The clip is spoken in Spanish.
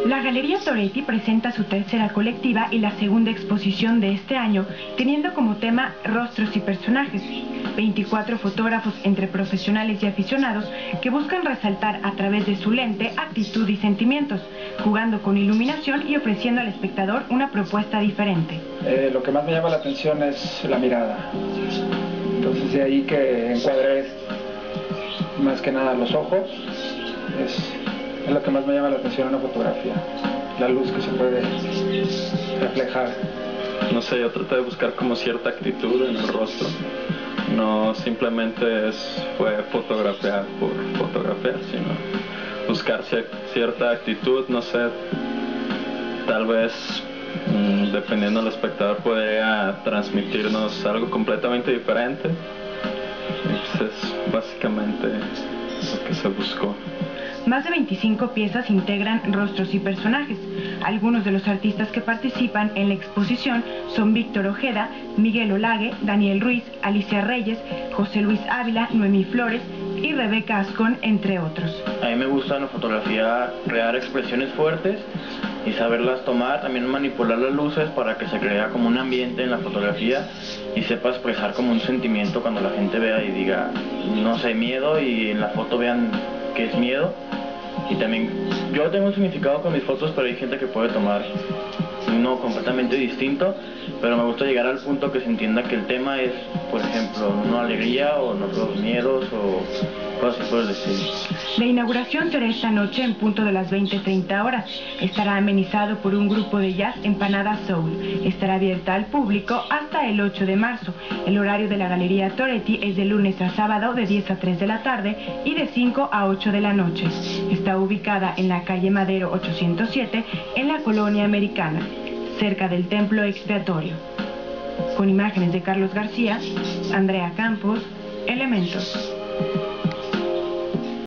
La Galería Toretti presenta su tercera colectiva y la segunda exposición de este año, teniendo como tema Rostros y Personajes. 24 fotógrafos entre profesionales y aficionados que buscan resaltar a través de su lente actitud y sentimientos, jugando con iluminación y ofreciendo al espectador una propuesta diferente. Lo que más me llama la atención es la mirada. Entonces de ahí que encuadré más que nada los ojos. Es lo que más me llama la atención en una fotografía, la luz que se puede reflejar. No sé, yo traté de buscar como cierta actitud en el rostro, no simplemente fue fotografiar por fotografiar, sino buscar cierta actitud, no sé, tal vez dependiendo del espectador podría transmitirnos algo completamente diferente. Y pues es básicamente lo que se buscó. Más de 25 piezas integran rostros y personajes. Algunos de los artistas que participan en la exposición son Víctor Ojeda, Miguel Olague, Daniel Ruiz, Alicia Reyes, José Luis Ávila, Noemí Flores y Rebeca Ascón, entre otros. A mí me gusta en la fotografía crear expresiones fuertes y saberlas tomar, también manipular las luces para que se crea como un ambiente en la fotografía y sepa expresar como un sentimiento cuando la gente vea y diga, no sé, miedo, y en la foto vean que es miedo. Y también yo tengo un significado con mis fotos, pero hay gente que puede tomar uno completamente distinto, pero me gusta llegar al punto que se entienda que el tema es, por ejemplo, una alegría o otros miedos o cosas así por el estilo. La inauguración será esta noche en punto de las 20:30 horas. Estará amenizado por un grupo de jazz Empanada Soul. Estará abierta al público hasta el 8 de marzo. El horario de la Galería Toretti es de lunes a sábado de 10 a 3 de la tarde y de 5 a 8 de la noche. Está ubicada en la calle Madero 807 en la Colonia Americana, cerca del Templo Expiatorio. Con imágenes de Carlos García, Andrea Campos, Elementos.